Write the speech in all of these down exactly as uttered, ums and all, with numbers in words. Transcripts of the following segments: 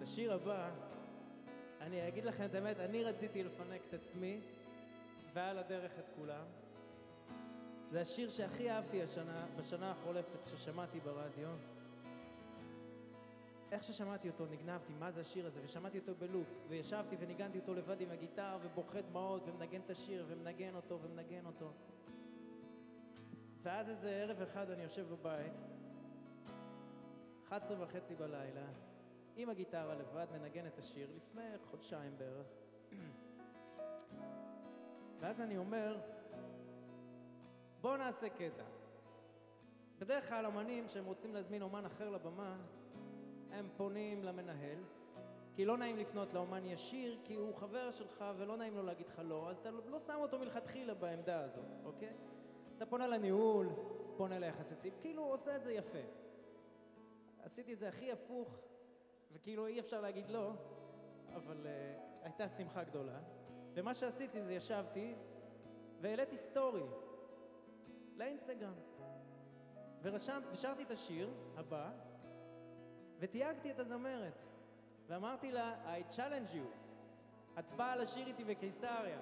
השיר הבא, אני אגיד לכם את האמת, אני רציתי לפנק את עצמי ועל הדרך את כולם. זה השיר שהכי אהבתי השנה, בשנה החולפת ששמעתי ברדיו. איך ששמעתי אותו נגנבתי, מה זה השיר הזה, ושמעתי אותו בלופ, וישבתי וניגנתי אותו לבד עם הגיטר ובוכה דמעות ומנגן את השיר ומנגן אותו ומנגן אותו. ואז איזה ערב אחד אני יושב בבית, אחת עשרה וחצי בלילה, עם הגיטרה לבד מנגן את השיר לפני חודשיים בערך. ואז אני אומר, בואו נעשה קטע. בדרך כלל אומנים שהם רוצים להזמין אומן אחר לבמה, הם פונים למנהל, כי לא נעים לפנות לאומן ישיר, כי הוא חבר שלך ולא נעים לו להגיד לך לא, אז אתה לא שם אותו מלכתחילה בעמדה הזאת, אוקיי? אז אתה פונה לניהול, פונה ליחסי ציבור, כאילו הוא עושה את זה יפה. עשיתי את זה הכי הפוך, וכאילו אי אפשר להגיד לא, אבל uh, הייתה שמחה גדולה. ומה שעשיתי זה ישבתי והעליתי סטורי לאינסטגרם. ורשם, ושרתי את השיר הבא, ותייגתי את הזמרת. ואמרתי לה, I challenge you. את באה לשיר איתי בקיסריה.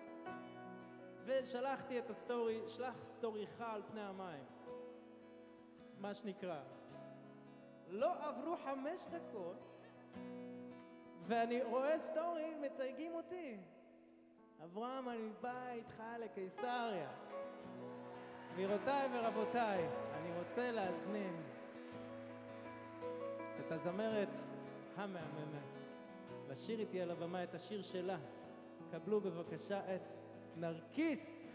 ושלחתי את הסטורי, שלח סטוריך על פני המים. מה שנקרא. לא עברו חמש דקות, ואני רואה סטורי, מתייגים אותי. אברהם, אני בא איתך לקיסריה. גבירותיי ורבותיי, אני רוצה להזמין את הזמרת המהממת לשיר איתי על הבמה את השיר שלה. קבלו בבקשה את נרקיס.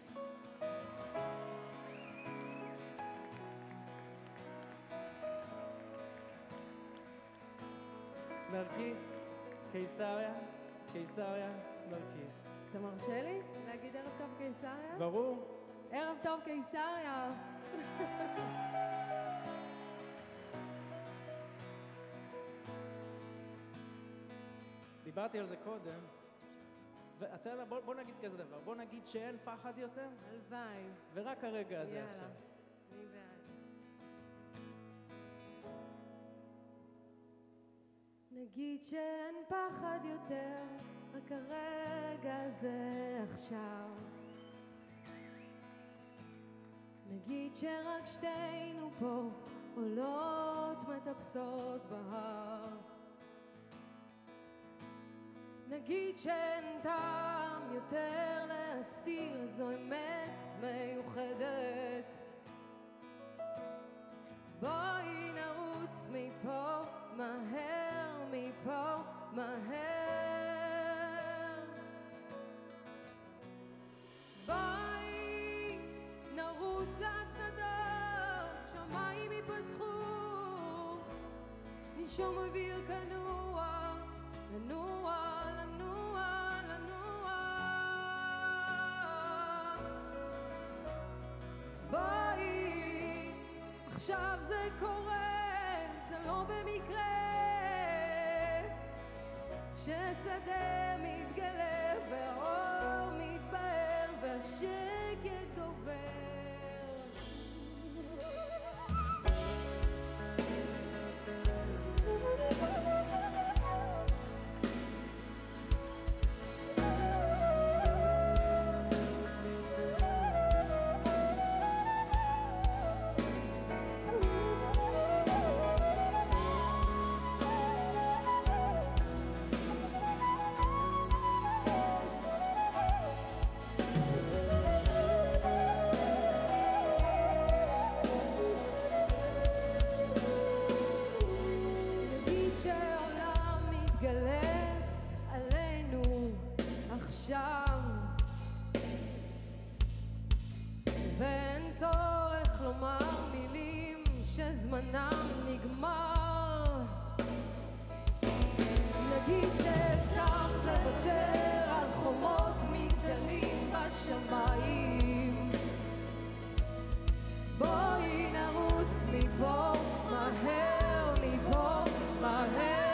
נרקיס, קיסריה, קיסריה, נרקיס. אתה מרשה לי להגיד ערב טוב קיסריה? ברור. ערב טוב קיסריה. דיברתי על זה קודם, ואתה יודע, בוא, בוא נגיד כזה דבר, בוא נגיד שאין פחד יותר. הלוואי. ורק הרגע הזה יאללה. עכשיו. אני בעד. נגיד שאין פחד יותר, רק הרגע הזה עכשיו. נגיד שרק שתינו פה עולות מטפסות בהר. נגיד שאין טעם יותר להסתיר, זו אמת מיוחדת. בואי נרוץ מפה, מהר מפה, מהר. בואי נרוץ לשדות, שמיים ייפתחו, ננשום אוויר כנוע, לנוע, לנוע, לנוע. בואי, עכשיו זה קורה, זה לא במקרה, ששדה מתגלה והאור מתבהר והשקט גובר. ואין צורך לומר מילים שזמנם נגמר. נגיד שהסכמת לוותר על חומות מגדלים בשמיים. בואי נרוץ מפה, מהר מפה, מהר.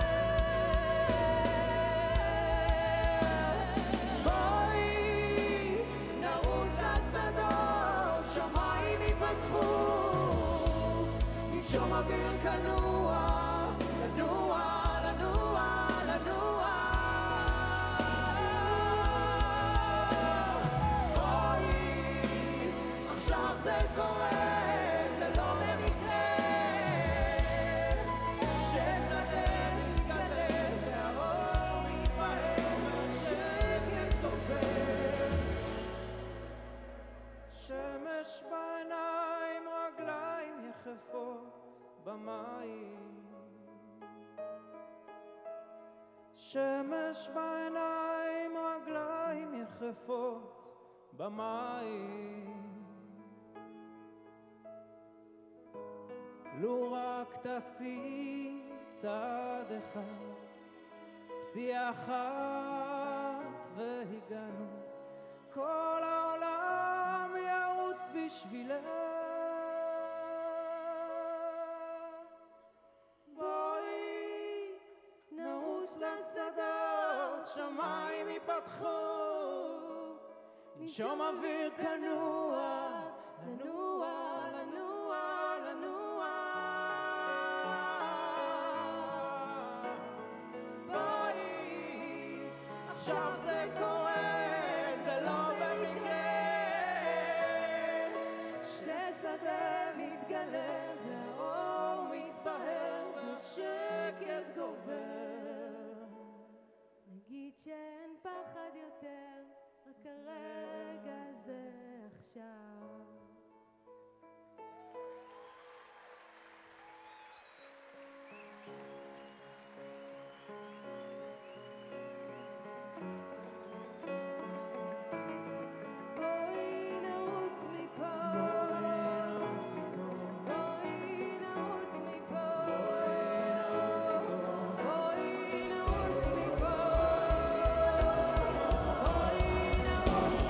ננשום אוויר כנוע, לנוע, לנוע. שמש בעיניים, רגליים יחפות במים. לו רק תעשי צעד אחד, פסיעה אחת והגענו, כל העולם ירוץ בשבילך. בואי נרוץ לשדות, שמיים ייפתחו, נשום אוויר כנוע, לנוע, לנוע, לנוע. בואי, עכשיו זה קורה, זה לא במקרה, ששדה מתגלה והאור מתבהר ושקט גובר. נגיד שאין פחד יותר, רק הרגע הזה עכשיו. בואי נרוץ מפה, בואי נרוץ מפה, בואי נרוץ מפה, בואי נרוץ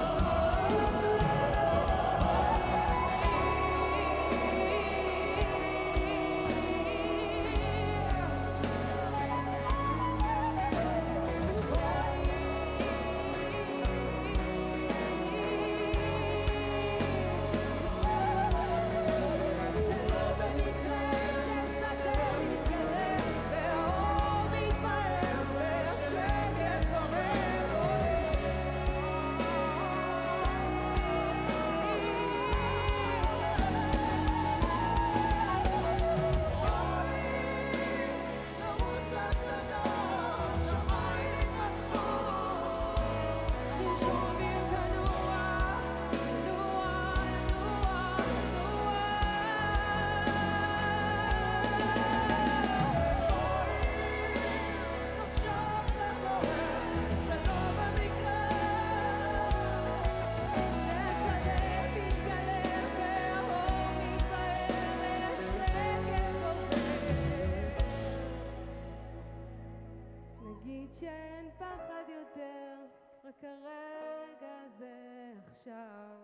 נגיד שאין פחד יותר, רק הרגע הזה עכשיו.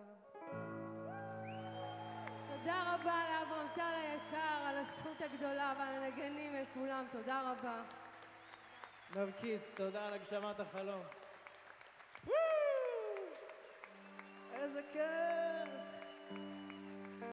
תודה רבה לאברהם טל היקר על הזכות הגדולה ועל הנגנים לכולם, תודה רבה. נרקיס, תודה על הגשמת החלום. איזה כיף!